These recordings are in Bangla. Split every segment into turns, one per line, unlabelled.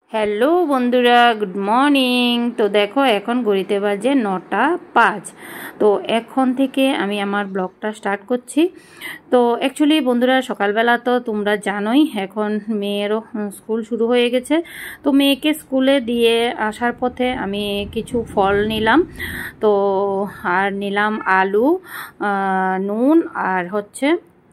হ্যালো বন্ধুরা, গুড মর্নিং। তো দেখো এখন ঘড়িতে বাজে 9:05। তো এখন থেকে আমি আমার ব্লগটা স্টার্ট করছি। তো অ্যাকচুয়ালি বন্ধুরা, সকালবেলা তো তোমরা জানোই এখন মেয়েরও স্কুল শুরু হয়ে গেছে। তো মেয়েকে স্কুলে দিয়ে আসার পথে আমি কিছু ফল নিলাম। তো আর নিলাম আলু, নুন আর হচ্ছে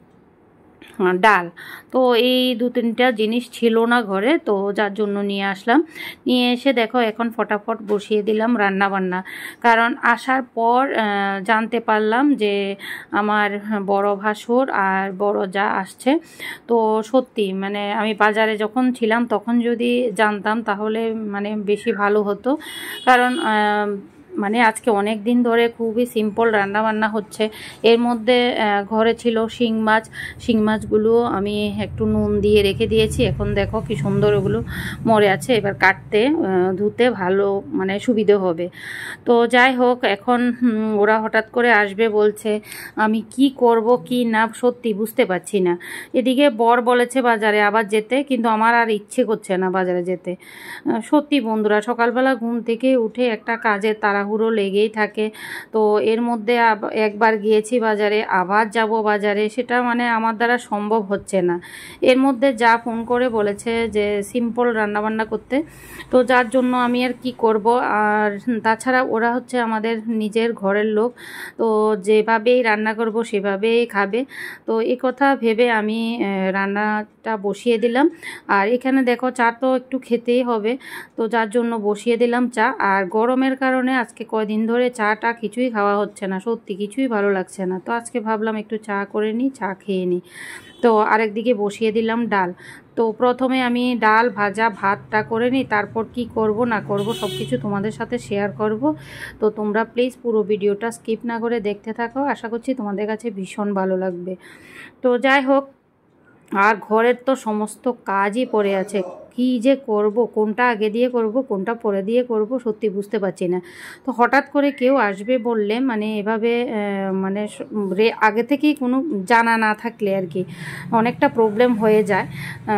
ডাল। তো এই দু তিনটা জিনিস ছিল না ঘরে, তো যার জন্য নিয়ে আসলাম। নিয়ে এসে দেখো এখন ফটাফট বসিয়ে দিলাম রান্না বান্না। কারণ আসার পর জানতে পারলাম যে আমার বড় ভাসুর আর বড় যা আসছে। তো সত্যি মানে আমি বাজারে যখন ছিলাম তখন যদি জানতাম তাহলে মানে বেশি ভালো হতো। কারণ মানে আজকে অনেক দিন ধরে খুবই সিম্পল রান্না বান্না হচ্ছে। এর মধ্যে ঘরে ছিল শিং মাছগুলো আমি একটু নুন দিয়ে রেখে দিয়েছি। এখন দেখো কি সুন্দর ওগুলো মরে আছে, এবার কাটতে ধুতে ভালো মানে সুবিধে হবে। তো যাই হোক, এখন ওরা হঠাৎ করে আসবে বলছে, আমি কি করব কি না সত্যি বুঝতে পারছি না। এদিকে বর বলেছে বাজারে আবার যেতে, কিন্তু আমার আর ইচ্ছে করছে না বাজারে যেতে। সত্যি বন্ধুরা, সকালবেলা ঘুম থেকে উঠে একটা কাজের তাড়াহুড়ো লেগেই থাকে। তো এর মধ্যে একবার গিয়েছি বাজারে, আবার যাব বাজারে, সেটা মানে আমার দ্বারা সম্ভব হচ্ছে না। এর মধ্যে যা ফোন করে বলেছে যে সিম্পল রান্নাবান্না করতে, তো যার জন্য আমি আর কি করব। আর তাছাড়া ওরা হচ্ছে আমাদের নিজের ঘরের লোক, তো যেভাবেই রান্না করব সেভাবেই খাবে। তো এই কথা ভেবে আমি রান্নাটা বসিয়ে দিলাম। আর এখানে দেখো চা তো একটু খেতেই হবে, তো যার জন্য বসিয়ে দিলাম চা। আর গরমের কারণে আজকে কয়দিন ধরে চাটা কিছুই খাওয়া হচ্ছে না, সত্যি কিছুই ভালো লাগছে না। তো আজকে ভাবলাম একটু চা করে নিই, চা খেয়ে নিই। তো আরেকদিকে বসিয়ে দিলাম ডাল। তো প্রথমে আমি ডাল ভাজা ভাতটা করে নিই, তারপর কি করব না করব সব কিছু তোমাদের সাথে শেয়ার করব। তো তোমরা প্লিজ পুরো ভিডিওটা স্কিপ না করে দেখতে থাকো, আশা করছি তোমাদের কাছে ভীষণ ভালো লাগবে। তো যাই হোক, আর ঘরের তো সমস্ত কাজই পড়ে আছে, কি যে করব, কোনটা আগে দিয়ে করব কোনটা পরে দিয়ে করব সত্যি বুঝতে পারছি না। তো হঠাৎ করে কেউ আসবে বললে মানে এভাবে মানে আগে থেকেই কোনো জানা না থাকলে আর কি অনেকটা প্রবলেম হয়ে যায়।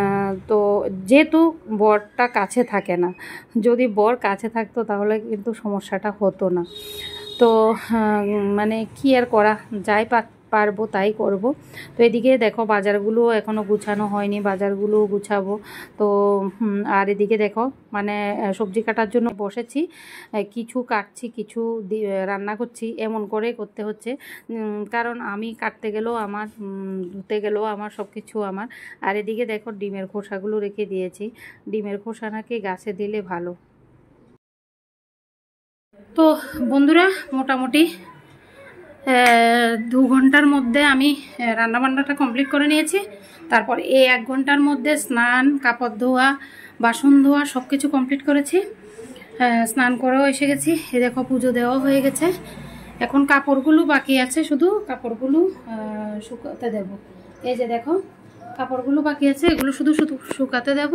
তো যেহেতু বরটা কাছে থাকে না, যদি বর কাছে থাকতো তাহলে কিন্তু সমস্যাটা হতো না। তো মানে কি আর করা যাই, পারবো তাই করব। তো এদিকে দেখো বাজারগুলো এখনও গুছানো হয়নি, বাজারগুলো গুছাবো। তো আর এদিকে দেখো মানে সবজি কাটার জন্য বসেছি, কিছু কাটছি কিছু রান্না করছি, এমন করে করতে হচ্ছে। কারণ আমি কাটতে গেলেও আমার, ধুতে গেলেও আমার, সব কিছু আমার। আর এদিকে দেখো ডিমের খোসাগুলো রেখে দিয়েছি, ডিমের খোসা নাকি গাছে দিলে ভালো। তো বন্ধুরা, মোটামুটি 2 ঘন্টার মধ্যে আমি রান্নাবান্নাটা কমপ্লিট করে নিয়েছি। তারপর এই 1 ঘন্টার মধ্যে স্নান, কাপড় ধোয়া, বাসন ধোয়া সব কিছু কমপ্লিট করেছি। স্নান করেও এসে গেছি, এ দেখো পুজো দেওয়া হয়ে গেছে। এখন কাপড়গুলো বাকি আছে, শুধু কাপড়গুলো শুকাতে দেব। এই যে দেখো কাপড়গুলো বাকি আছে, এগুলো শুধু শুধু শুকাতে দেব।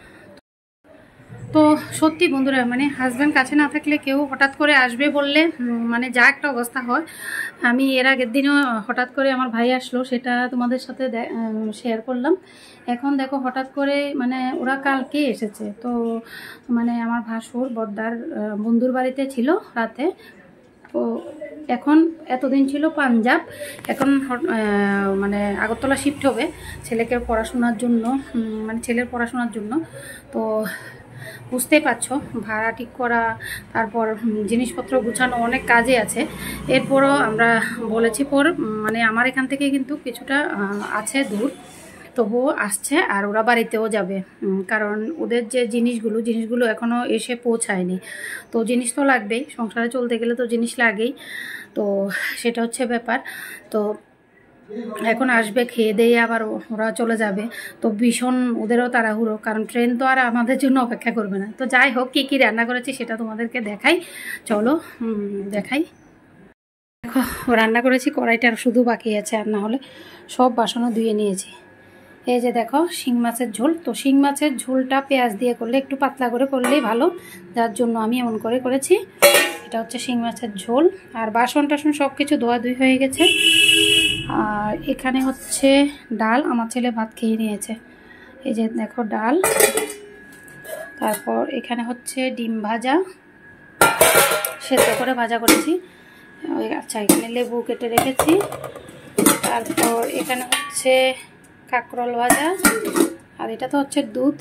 তো সত্যি বন্ধুরা, মানে হাজব্যান্ড কাছে না থাকলে কেউ হঠাৎ করে আসবে বললে মানে যা একটা অবস্থা হয়। আমি এর আগের দিনও হঠাৎ করে আমার ভাই আসলো, সেটা তোমাদের সাথে শেয়ার করলাম। এখন দেখো হঠাৎ করে মানে ওরা কালকে এসেছে। তো মানে আমার ভাসুর বড়দার বন্ধুর বাড়িতে ছিল রাতে। তো এখন এতদিন ছিল পাঞ্জাব, এখন মানে আগরতলা শিফট হবে ছেলেকে পড়াশোনার জন্য, মানে ছেলের পড়াশোনার জন্য। তো বুঝতেই পারছো ভাড়া ঠিক করা, তারপর জিনিসপত্র গুছানো, অনেক কাজে আছে। এরপরও আমরা বলেছি মানে আমার এখান থেকে কিন্তু কিছুটা আছে দূর, তবুও আসছে। আর ওরা বাড়িতেও যাবে, কারণ ওদের যে জিনিসগুলো এখনও এসে পৌঁছায়নি। তো জিনিস তো লাগবেই, সংসারে চলতে গেলে তো জিনিস লাগেই। তো সেটা হচ্ছে ব্যাপার। তো এখন আসবে, খেয়ে দিয়ে আবার ওরা চলে যাবে। তো ভীষণ ওদেরও তাড়াহুড়ো, কারণ ট্রেন তো আর আমাদের জন্য অপেক্ষা করবে না। তো যাই হোক, কী কী রান্না করেছি সেটা তোমাদেরকে দেখাই, চলো দেখাই। দেখো রান্না করেছি, কড়াইটা শুধু বাকি আছে, আর না হলে সব বাসনও ধুয়ে নিয়েছি। এই যে দেখো শিং মাছের ঝোল। তো শিং মাছের ঝোলটা পেঁয়াজ দিয়ে করলে একটু পাতলা করে করলেই ভালো, যার জন্য আমি এমন করে করেছি। এটা হচ্ছে শিং মাছের ঝোল। আর বাসন টাসন সব কিছু ধোয়াধুয়ি হয়ে গেছে। আর এখানে হচ্ছে ডাল, আমার ছেলে ভাত খেয়ে নিয়েছে। এই যে দেখো ডাল, তারপর এখানে হচ্ছে ডিম ভাজা, সেদ্ধ করে ভাজা করেছি। আচ্ছা, এখানে লেবু কেটে রেখেছি। তারপর এখানে হচ্ছে কাঁকরোল ভাজা, আর এটা তো হচ্ছে দুধ,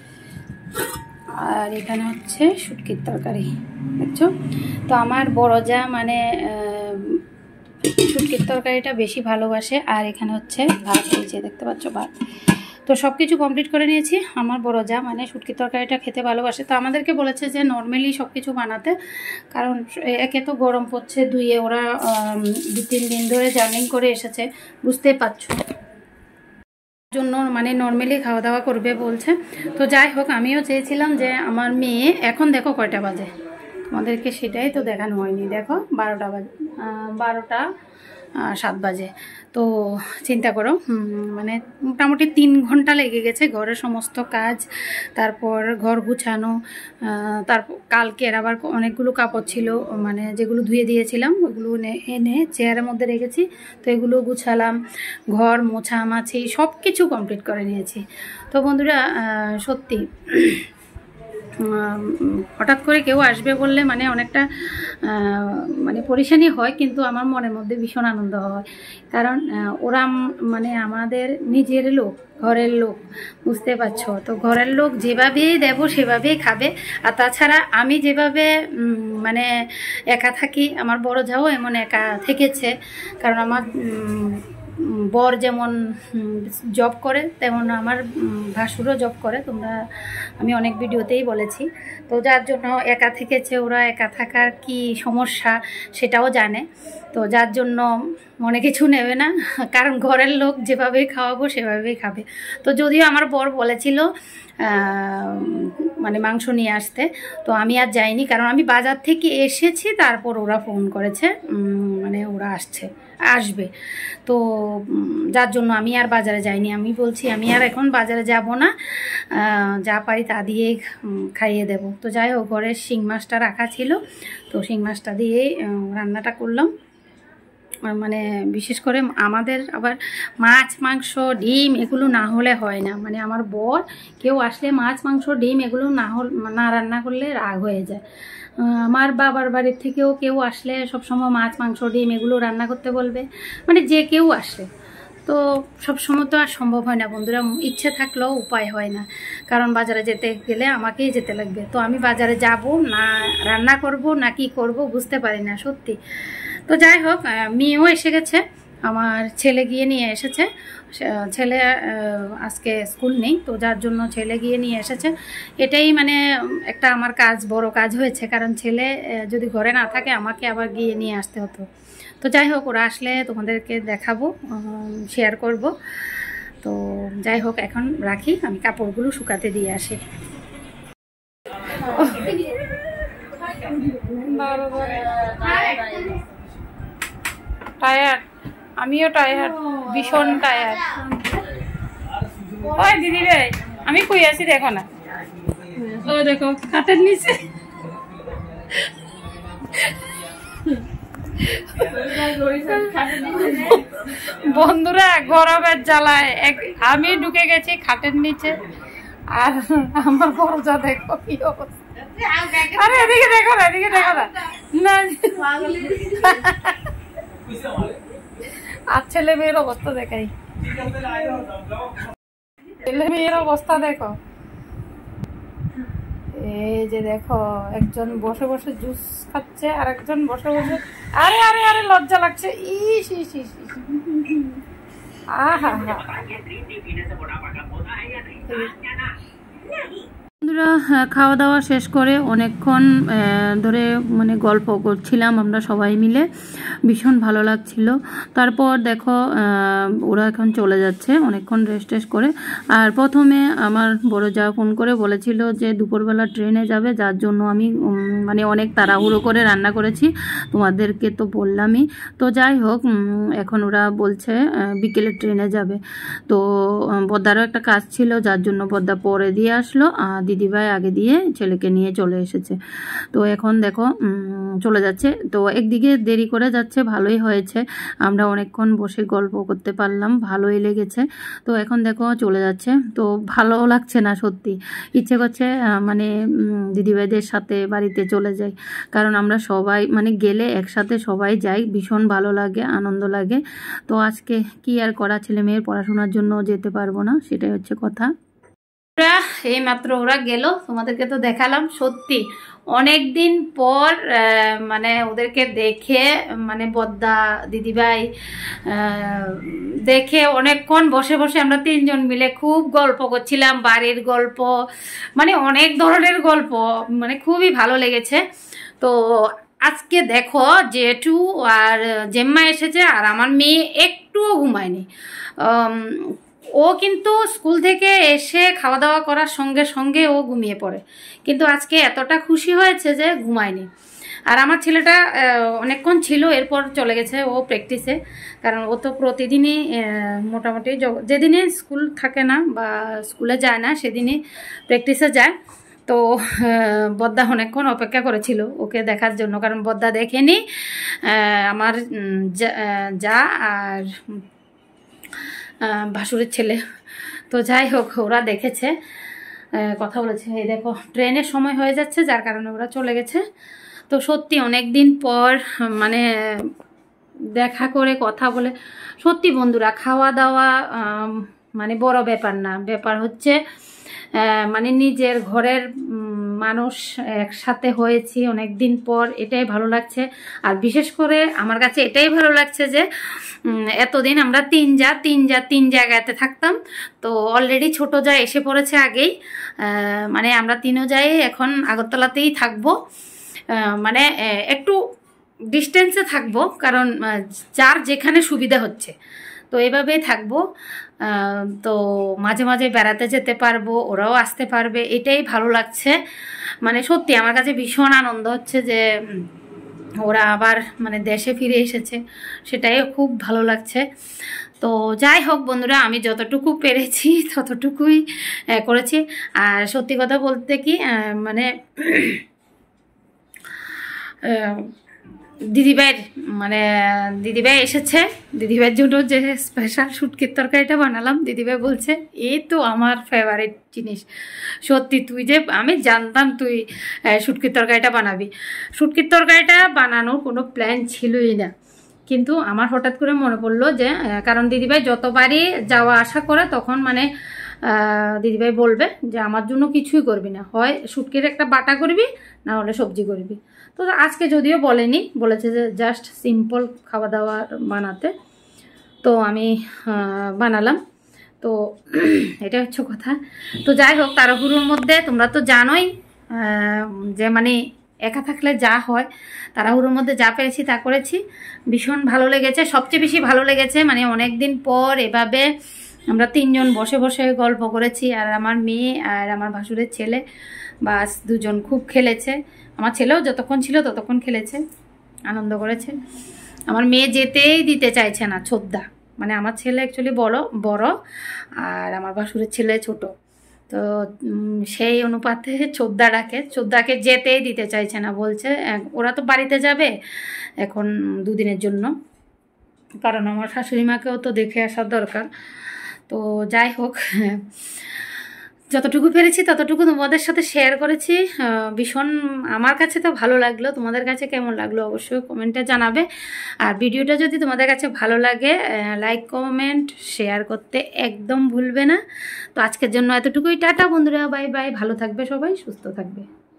আর এখানে হচ্ছে শুটকির তরকারি, দেখছো। তো আমার বড় যা মানে শুটকির তরকারিটা বেশি ভালোবাসে। আর এখানে হচ্ছে ভাত, এই যে দেখতে পাচ্ছ ভাত। তো সব কিছু কমপ্লিট করে নিয়েছি। আমার বড় যা মানে শুটকির তরকারিটা খেতে ভালোবাসে, তো আমাদেরকে বলেছে যে নর্মালি সব কিছু বানাতে, কারণ একে তো গরম পড়ছে, দুইয়ে ওরা 2-3 দিন ধরে জার্নি করে এসেছে, বুঝতেই পারছো, জন্য মানে নর্মালি খাওয়া দাওয়া করবে বলছে। তো যাই হোক, আমিও চেয়েছিলাম যে আমার মেয়ে, এখন দেখো কয়টা বাজে, তোমাদেরকে সেটাই তো দেখানো হয়নি, দেখো 12টা বাজে, 12টা 7 বাজে। তো চিন্তা করো, মানে মোটামুটি 3 ঘন্টা লেগে গেছে ঘরের সমস্ত কাজ, তারপর ঘর গুছানো, তারপর কালকের আবার অনেকগুলো কাপড় ছিল, মানে যেগুলো ধুয়ে দিয়েছিলাম ওগুলো এনে চেয়ারের মধ্যে রেখেছি, তো এগুলো গুছালাম, ঘর মোছামাছি সব কিছু কমপ্লিট করে নিয়েছি। তো বন্ধুরা সত্যি হঠাৎ করে কেউ আসবে বললে মানে অনেকটা মানে পরেশানি হয়, কিন্তু আমার মনের মধ্যে ভীষণ আনন্দ হয়, কারণ ওরা মানে আমাদের নিজের লোক, ঘরের লোক, বুঝতে পারছো। তো ঘরের লোক যেভাবেই দেব সেভাবেই খাবে। আর তাছাড়া আমি যেভাবে মানে একা থাকি, আমার বড় যাও এমন একা থেকেছে, কারণ আমার বর যেমন জব করে তেমন আমার ভাসুরও জব করে, তোমরা আমি অনেক ভিডিওতেই বলেছি। তো যার জন্য একা থেকেছে, ওরা একা থাকার কি সমস্যা সেটাও জানে, তো যার জন্য মনে কিছু নেবে না, কারণ ঘরের লোক যেভাবেই খাওয়াবো সেভাবেই খাবে। তো যদিও আমার বর বলেছিল মানে মাংস নিয়ে আসতে, তো আমি আর যাইনি, কারণ আমি বাজার থেকে এসেছি, তারপর ওরা ফোন করেছে মানে ওরা আসবে, তো যার জন্য আমি আর বাজারে যাইনি। আমি বলছি আমি আর এখন বাজারে যাব না, যা পারি তা দিয়েই খাইয়ে দেব। তো যাই হোক, ঘরের শিং মাছটা রাখা ছিল, তো শিং মাছটা দিয়েই রান্নাটা করলাম। মানে বিশেষ করে আমাদের আবার মাছ মাংস ডিম এগুলো না হলে হয় না, মানে আমার বর কেউ আসলে মাছ মাংস ডিম এগুলো না রান্না করলে রাগ হয়ে যায়। আমার বাবার বাড়ির থেকেও কেউ আসলে সবসময় মাছ মাংস ডিম এগুলো রান্না করতে বলবে, মানে যে কেউ আসলে। তো সবসময় তো আর সম্ভব হয় না বন্ধুরা, ইচ্ছে থাকলেও উপায় হয় না, কারণ বাজারে যেতে গেলে আমাকেই যেতে লাগবে। তো আমি বাজারে যাব না, রান্না করব না কি করব বুঝতে পারি না সত্যি। তো যাই হোক, মেয়েও এসে গেছে, আমার ছেলে গিয়ে নিয়ে এসেছে। ছেলে আজকে স্কুল নেই, তো যার জন্য ছেলে গিয়ে নিয়ে এসেছে। এটাই মানে একটা আমার কাজ, বড় কাজ হয়েছে, কারণ ছেলে যদি ঘরে না থাকে আমাকে আবার গিয়ে নিয়ে আসতে হতো। তো যাই হোক, ওরা আসলে তোমাদেরকে দেখাবো, শেয়ার করব। তো যাই হোক, এখন রাখি, আমি কাপড়গুলো শুকাতে দিয়ে আসি। টায়ার্ড, আমিও টায়ার্ড, ভীষণ টায়ার্ড। ওই দিদি রে, আমি কই আছি দেখো না, ও দেখো খাটের নিচে। বন্ধুরা গরমের জ্বালায় আমি ঢুকে গেছি খাটের নিচে, আর আমার বড় যা দেখো কি অবস্থা। আরে এদিকে দেখো না, এদিকে দেখো না, আর ছেলে মেয়ের অবস্থা দেখাই, ছেলে মেয়ের অবস্থা দেখো। এই যে দেখো, একজন বসে বসে জুস খাচ্ছে, আর একজন বসে বসে, আরে আরে আরে লজ্জা লাগছে, ইস ইস ইস, আহা হা। বন্ধুরা খাওয়া দাওয়া শেষ করে অনেকক্ষণ ধরে মানে গল্প করছিলাম আমরা সবাই মিলে, ভীষণ ভালো লাগছিল। তারপর দেখো ওরা এখন চলে যাচ্ছে অনেকক্ষণ রেস্ট করে। আর প্রথমে আমার বড় যা ফোন করে বলেছিল যে দুপুরবেলা ট্রেনে যাবে, যার জন্য আমি মানে অনেক তাড়াহুড়ো করে রান্না করেছি, তোমাদেরকে তো বললামই। তো যাই হোক, এখন ওরা বলছে বিকেলে ট্রেনে যাবে। তো বদ্দারও একটা কাজ ছিল, যার জন্য বদ্দা পরে দিয়ে আসলো, দিদি দিদিভাই আগে দিয়ে ছেলেকে নিয়ে চলে এসেছে। তো এখন দেখো চলে যাচ্ছে। তো একদিকে দেরি করে যাচ্ছে, ভালোই হয়েছে, আমরা অনেকক্ষণ বসে গল্প করতে পারলাম, ভালোই লেগেছে। তো এখন দেখো চলে যাচ্ছে, তো ভালো লাগছে না সত্যি, ইচ্ছে করছে মানে দিদিভাইদের সাথে বাড়িতে চলে যাই, কারণ আমরা সবাই মানে গেলে একসাথে সবাই যাই, ভীষণ ভালো লাগে, আনন্দ লাগে। তো আজকে কি আর করা, ছেলে মেয়ের পড়াশোনার জন্য যেতে পারবো না, সেটাই হচ্ছে কথা। এই মাত্র ওরা গেল, তোমাদেরকে তো দেখালাম, সত্যি অনেক দিন পর মানে ওদেরকে দেখে, মানে বদ্দা দিদিভাই দেখে অনেকক্ষণ বসে বসে আমরা তিনজন মিলে খুব গল্প করছিলাম, বাড়ির গল্প, মানে অনেক ধরনের গল্প, মানে খুবই ভালো লেগেছে। তো আজকে দেখো জেঠু আর জেম্মা এসেছে, আর আমার মেয়ে একটুও ঘুমায়নি। ও কিন্তু স্কুল থেকে এসে খাওয়া দাওয়া করার সঙ্গে সঙ্গে ও ঘুমিয়ে পড়ে, কিন্তু আজকে এতটা খুশি হয়েছে যে ঘুমায়নি। আর আমার ছেলেটা অনেকক্ষণ ছিল, এরপর চলে গেছে ও প্র্যাকটিসে, কারণ ও তো প্রতিদিনই মোটামুটি যেদিনে স্কুল থাকে না বা স্কুলে যায় না সেদিনই প্র্যাকটিসে যায়। তো বদ্দা অনেকক্ষণ অপেক্ষা করেছিল ওকে দেখার জন্য, কারণ বদ্দা দেখেনি আমার যা আর ভাসুরের ছেলে। তো যাই হোক, ওরা দেখেছে, কথা বলেছে। এই দেখো ট্রেনের সময় হয়ে যাচ্ছে, যার কারণে ওরা চলে গেছে। তো সত্যি অনেক দিন পর মানে দেখা করে কথা বলে, সত্যি বন্ধুরা খাওয়া দাওয়া মানে বড় ব্যাপার না, ব্যাপার হচ্ছে মানে নিজের ঘরের মানুষ একসাথে হয়েছি অনেক দিন পর, এটাই ভালো লাগছে। আর বিশেষ করে আমার কাছে এটাই ভালো লাগছে যে এতদিন আমরা তিন জায়গাতে থাকতাম, তো অলরেডি ছোট যা এসে পড়েছে আগেই, মানে আমরা তিনও যাই এখন আগরতলাতেই থাকবো, মানে একটু ডিস্টেন্সে থাকবো, কারণ যার যেখানে সুবিধা হচ্ছে, তো এভাবেই থাকবো। তো মাঝে মাঝে বেড়াতে যেতে পারবো, ওরাও আসতে পারবে, এটাই ভালো লাগছে। মানে সত্যি আমার কাছে ভীষণ আনন্দ হচ্ছে যে ওরা আবার মানে দেশে ফিরে এসেছে, সেটাই খুব ভালো লাগছে। তো যাই হোক বন্ধুরা, আমি যতটুকু পেরেছি ততটুকুই করেছি। আর সত্যি কথা বলতে কি মানে দিদিভাই এসেছে, দিদিভাইয়ের জন্য যে স্পেশাল শুটকির তরকারিটা বানালাম, দিদিভাই বলছে এই তো আমার ফেভারিট জিনিস, সত্যি তুই যে, আমি জানতাম তুই শুটকির তরকারিটা বানাবি। শুটকির তরকারিটা বানানোর কোনো প্ল্যান ছিলই না, কিন্তু আমার হঠাৎ করে মনে পড়লো যে কারণ দিদিভাই যতবারই যাওয়া আসা করে তখন মানে দিদিভাই বলবে যে আমার জন্য কিছুই করবি না, হয় শুটকির একটা বাটা করবি, না হলে সবজি করবি। তো আজকে যদিও বলেনি, বলেছে যে জাস্ট সিম্পল খাওয়া দাওয়া বানাতে, তো আমি বানালাম। তো এটা হচ্ছে কথা। তো যাই হোক, তাড়াহুড়োর মধ্যে তোমরা তো জানোই যে মানে একা থাকলে যা হয়, তাড়াহুড়োর মধ্যে যা পেরেছি তা করেছি, ভীষণ ভালো লেগেছে। সবচেয়ে বেশি ভালো লেগেছে মানে অনেক দিন পর এভাবে আমরা তিনজন বসে বসে গল্প করেছি, আর আমার মেয়ে আর আমার ভাসুরের ছেলে, বাস দুজন খুব খেলেছে। আমার ছেলেও যতক্ষণ ছিল ততক্ষণ খেলেছে, আনন্দ করেছে। আমার মেয়ে যেতেই দিতে চাইছে না, ছোদ্দা, মানে আমার ছেলে অ্যাকচুয়ালি বড় আর আমার ভাসুরের ছেলে ছোট, তো সেই অনুপাতে ছোদ্দাকে যেতেই দিতে চাইছে না, বলছে ওরা তো বাড়িতে যাবে এখন দুদিনের জন্য, কারণ আমার শাশুড়ি মাকেও তো দেখে আসার দরকার। তো যাই হোক, যতটুকু পেরেছি ততটুকু তোমাদের সাথে শেয়ার করেছি। ভীষণ আমার কাছে তো ভালো লাগলো, তোমাদের কাছে কেমন লাগলো অবশ্যই কমেন্টে জানাবে। আর ভিডিওটা যদি তোমাদের কাছে ভালো লাগে লাইক কমেন্ট শেয়ার করতে একদম ভুলবে না। তো আজকের জন্য এতটুকুই, টাটা বন্ধুরা, বাই বাই, ভালো থাকবে সবাই, সুস্থ থাকবে।